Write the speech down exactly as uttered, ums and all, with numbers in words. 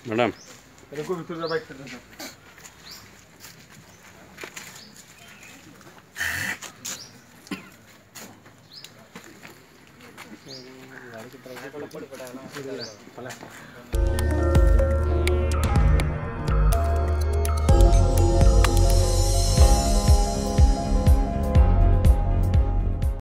madam देखो भितर जा बाइक कर गाड़ी की तरफ